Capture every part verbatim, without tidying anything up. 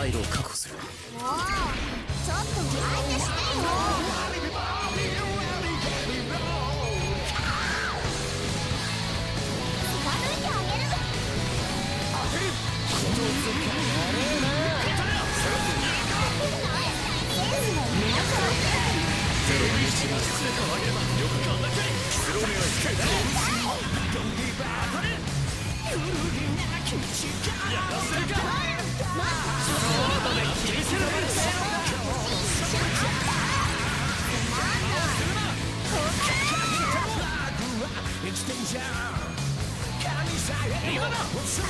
退路を確保する。 もうちょっと相手してよ。貫いてあげる。 当てる。この男やれえな。ゼロの道が進めたわけだ。よくあんな距離スローメアイやらせるか。その後で切り捨てられる。今だ。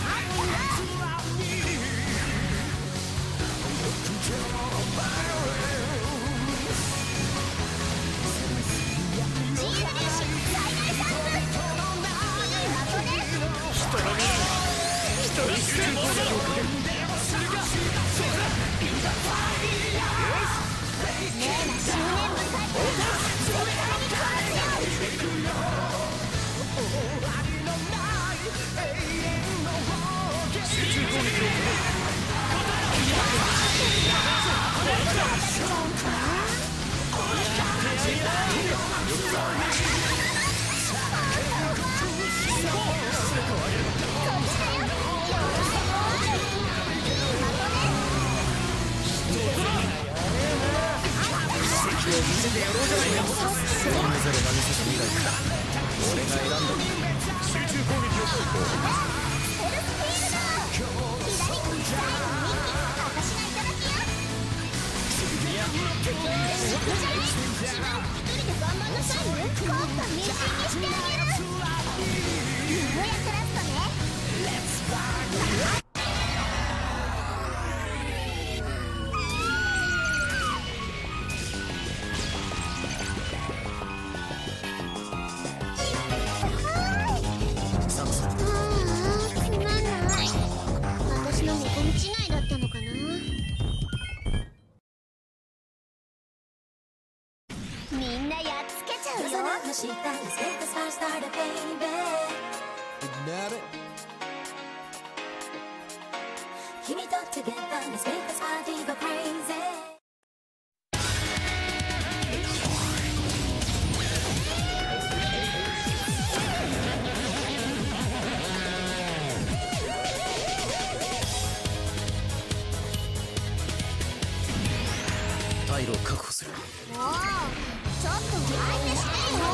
退路を確保する。 もうちょっと相手してよ。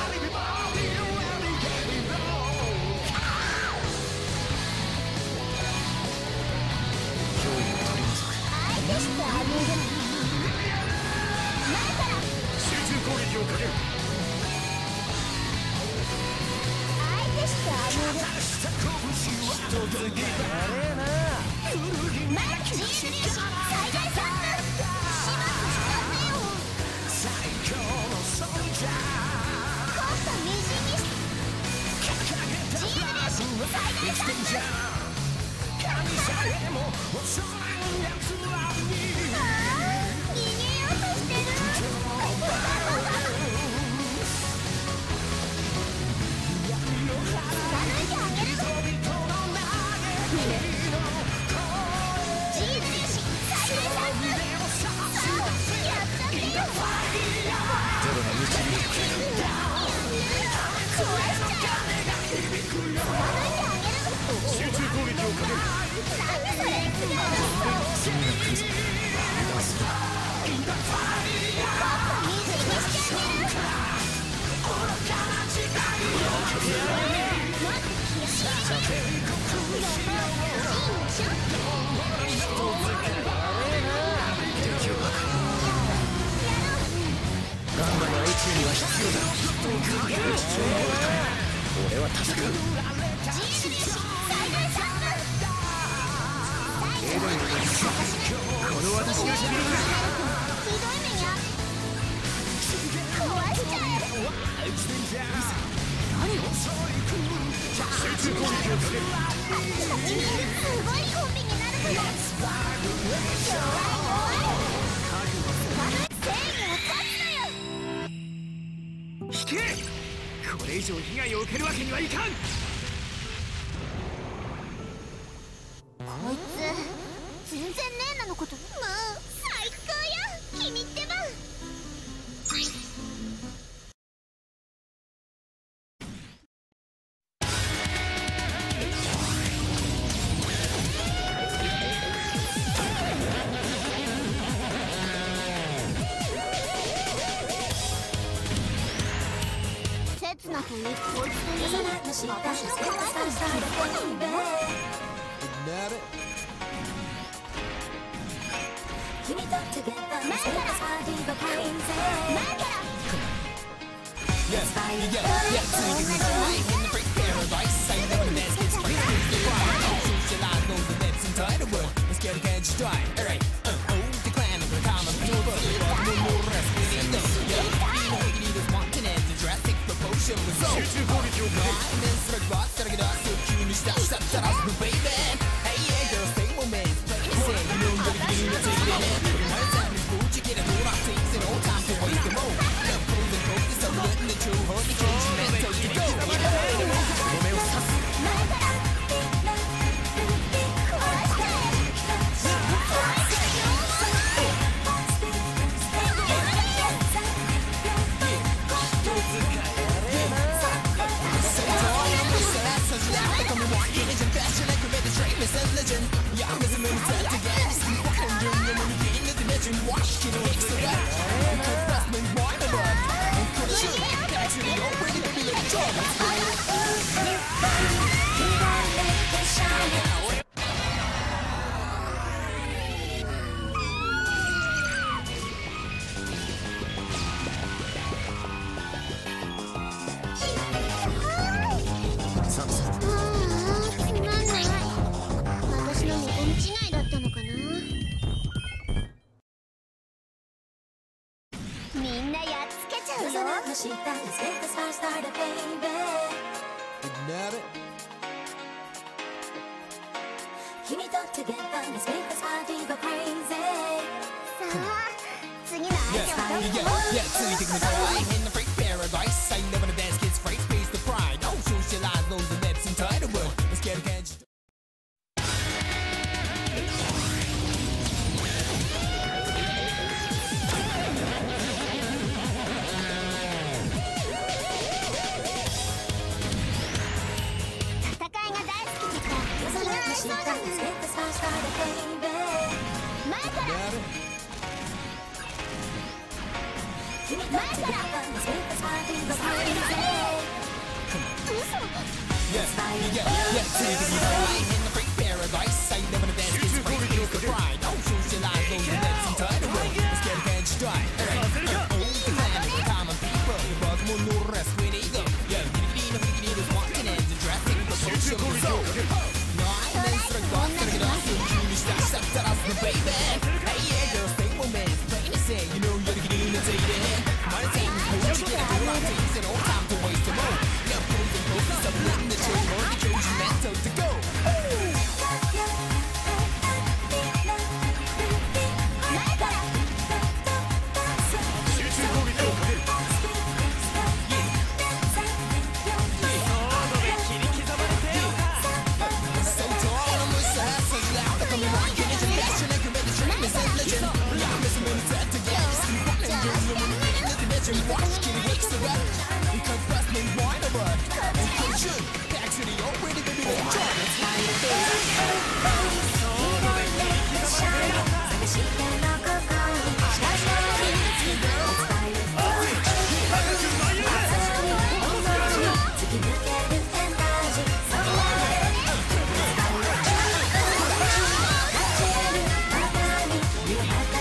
脅威を取り除く。 相手してあげる。前から集中攻撃をかける。 相手してあげる。 一つやれえな。 前自由粒子最大散布。 俺は戦う。この私が知る。 ひどい目にあ壊しちゃえ。 何を？集中攻撃をかける。 すごいコンビになるから。弱い弱い。正義は勝つのよ。 引け！これ以上被害を受けるわけにはいかん。 こいつ全然ねえなののこと。もう最高よ君ってば。刹那と一方的に私の可愛さを君と together 前から前から Yes, yeah, yeah, so you can try in the break paradise. I never the dance gets free. Socialize those events inside the world. Let's get it, can't you try? Alright, uh, oh, the clan of the common people. No more rest, we need them. Yeah, you know you need this continent. The drastic proportion was so. I'm in strike box, gotta get us. So you need to stop, stop, stop, stop, baby. Hey, yeah, girl, stay with me. Play the same, you know you're getting it, take it in. One time is good, you get a new rock, takes it all time to waste the road. Letting the true heart be changing mental to go. Romeo Sass.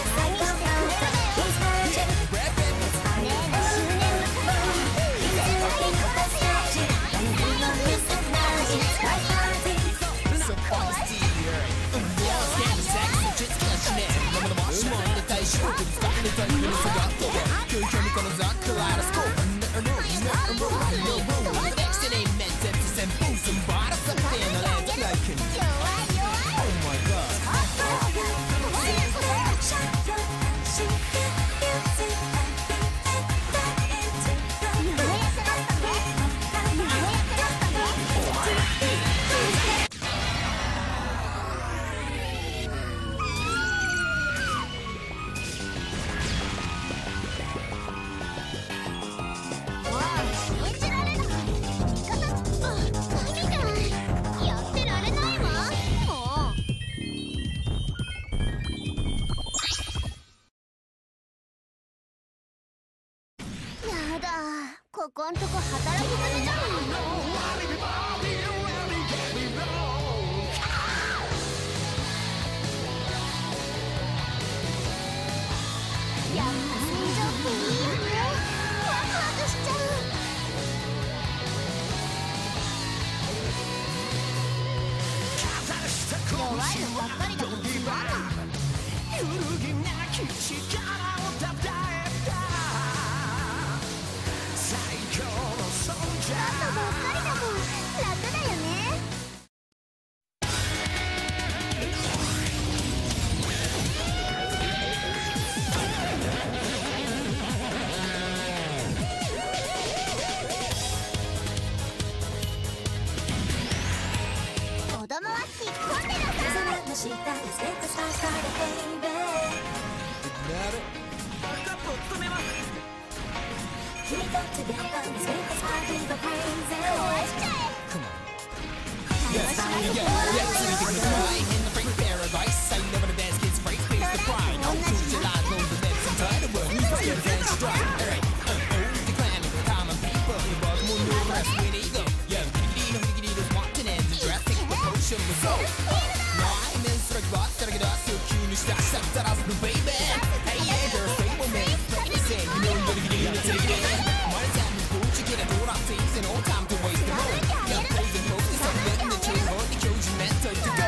「 ここんとこ働き詰めじゃん。やっぱ戦場っていいよね。ワクワクしちゃう。弱いのばっかりだからつまんない。揺るぎなき力をたたえた最強の存在。あとばっかりだもん楽だよね。子供は引っ込んでなさい。君と together let's make this party go crazy. 壊しちゃえ。 Yeah, yeah, yeah, so we can fly in the freak paradise. I never the dance kids break, face the pride. Oh, choose your life, know the lips and tie the world. You just get a dance stride. Alright, uh oh, declining the common people. You bought the moon, no rest, when you go. Yeah, diggity, no diggity, there's wanting ends and drastic promotion was so. No, I'm in strike box, gotta get us to cue new stars, step that out the baby. Hey, yeah, there's a stable man, play the same, you know, you're gonna get it, take it in. What is that, Miss Boots? You get a door off things and no time to waste the road. Yeah, pose and pose, it's something in the chain, hold the kills you meant to go.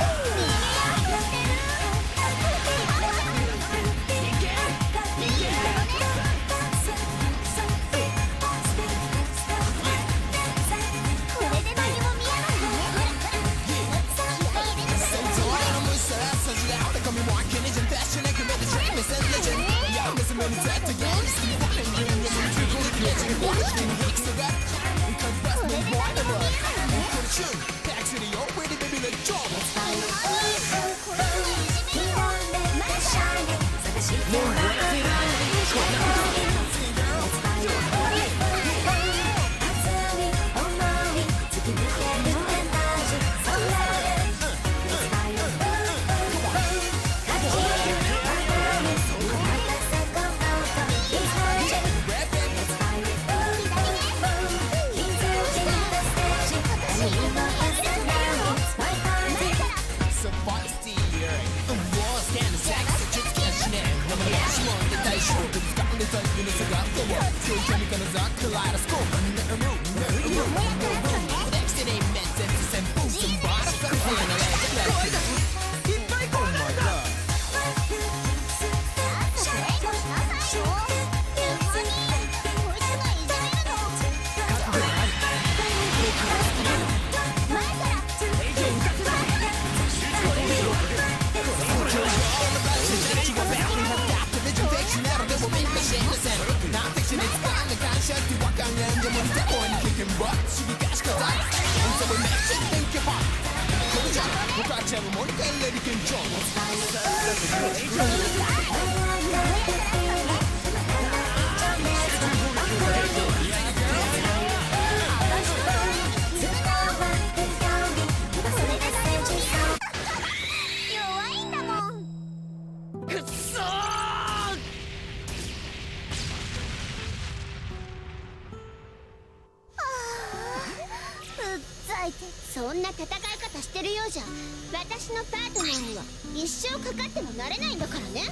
そんな戦い方してるようじゃ私のパートナーには一生かかってもなれないんだからね。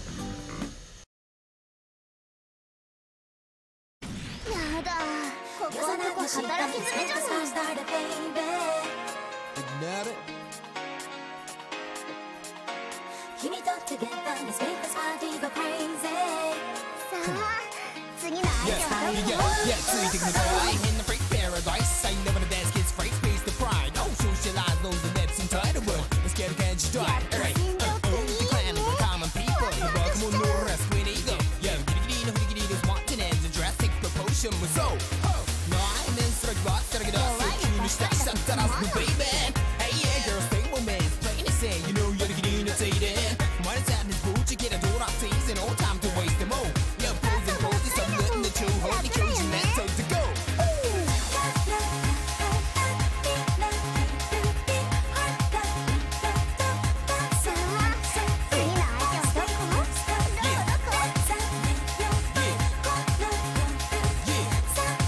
やだ、ここんとこ働き詰めじゃない。君と together let's make this party go crazy. さあ、次の相手はどこ？ Yeah, so we can fly in the freak paradise. I never the dance kids break, face the pride. Oh, socialize those the nets and tie the world. Let's get a catch you die. Alright, uh oh, declining the common people. You brought the moon, no rest, when you go. Yeah, diggity, no diggity, there's wanting ends and drastic proportion was so. No, I'm in strike box, gotta get us to cue new stars, step that out the baby. Hey, yeah, girl, stable man, plain to say, you know you're the getting to take it. What is that, Miss Boots? You get a door off things and no time to waste them all. Yeah, pose and pose, it's something in the two, hold the kills you meant to go. さ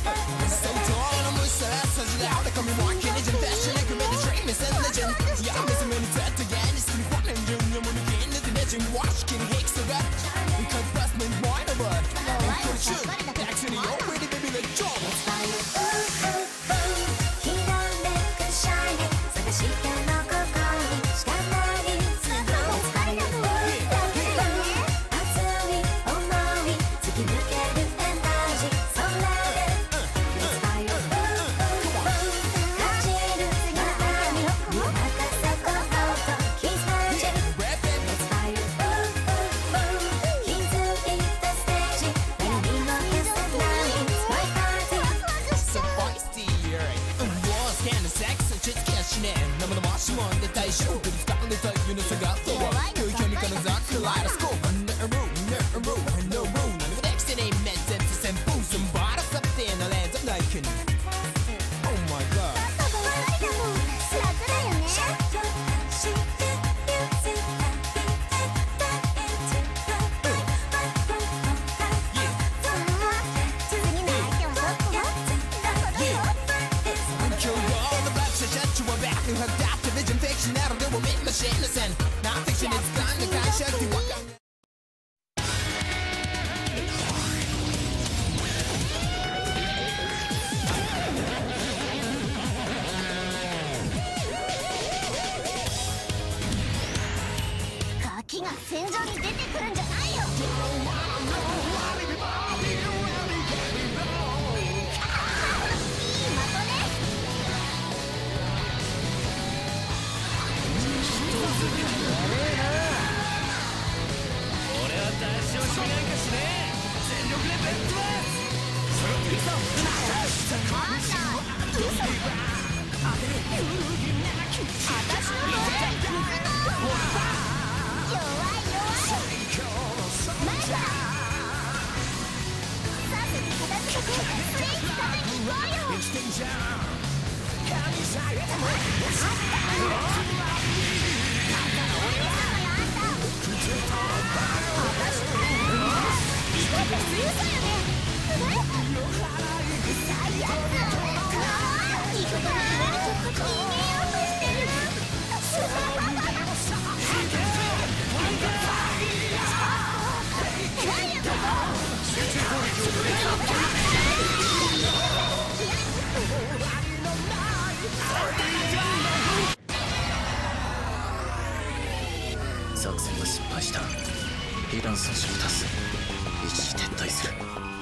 作戦は失敗した。イラン阻止を出す。一時撤退する。